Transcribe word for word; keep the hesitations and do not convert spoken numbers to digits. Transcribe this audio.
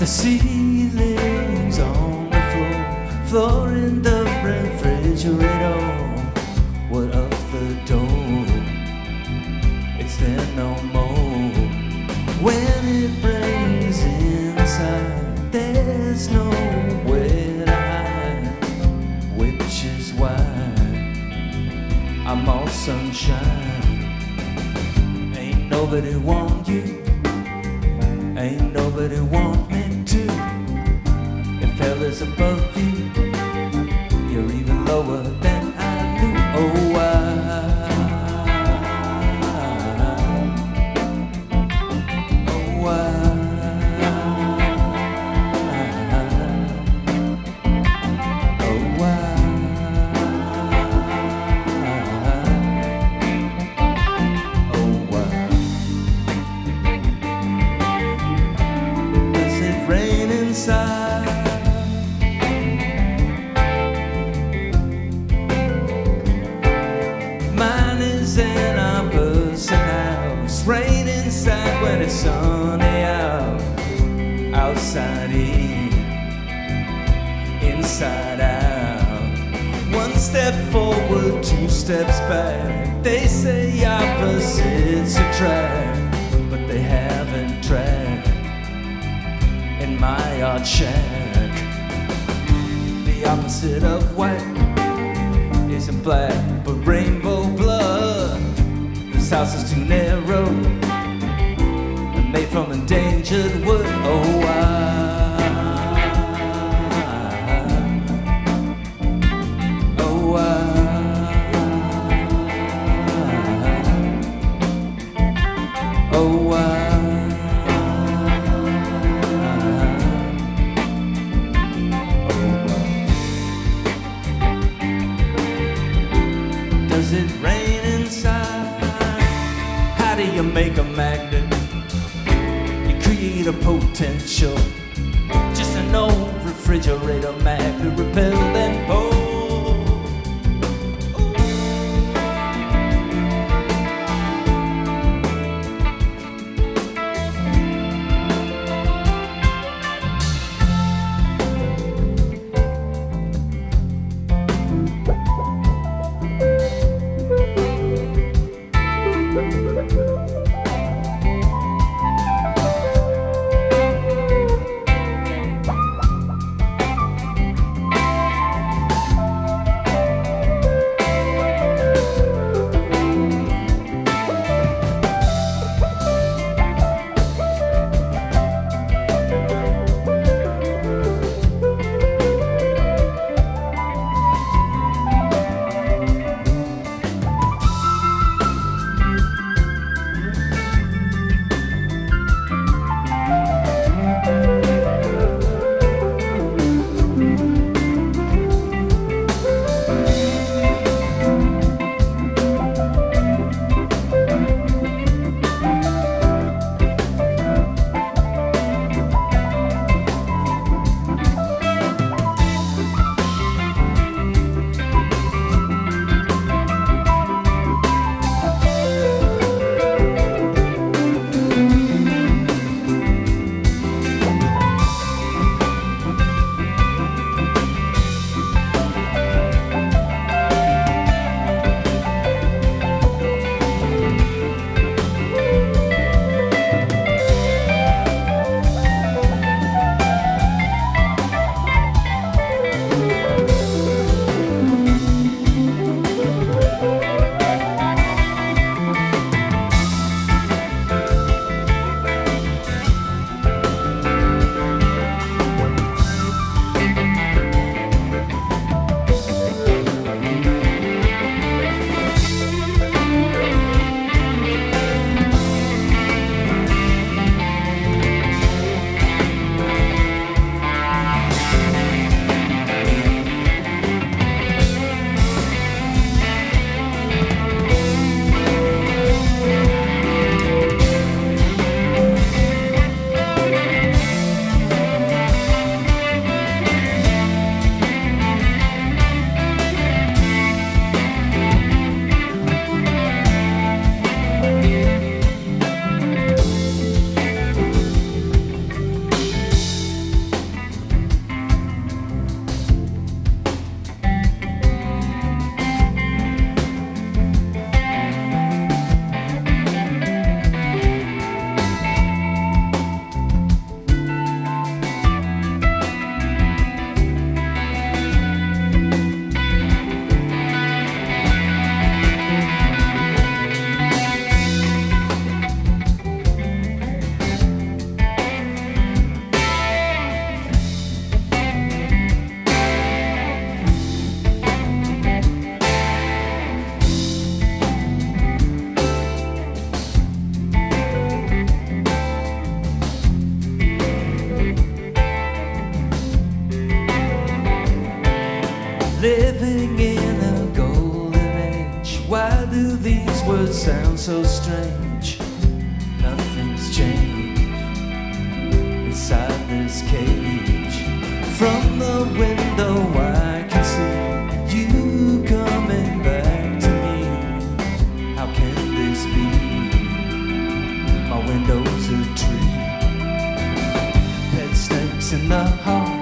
The ceiling's on the floor, floor in the refrigerator. What of the door? It's there no more. When it rains inside, there's nowhere to hide, which is why I'm all sunshine. Ain't nobody want you, ain't nobody want me to. If hell is above you, you're even lower than I knew. Oh, why? Mine is an opposite house. Rain inside when it's sunny out. Outside in, inside out. One step forward, two steps back. They say opposites attract, but they haven't tried. In my art shack, the opposite of white isn't black, but rainbow blood. This house is too narrow, made from endangered wood. Oh, I, oh, I, oh, I. Does it rain inside? How do you make a magnet? You create a potential. Just an old refrigerator magnet, repel and pull. sounds so strange. Nothing's changed inside this cage. From the window I can see you coming back to me. How can this be? My window's a tree. Pet snakes in the hall.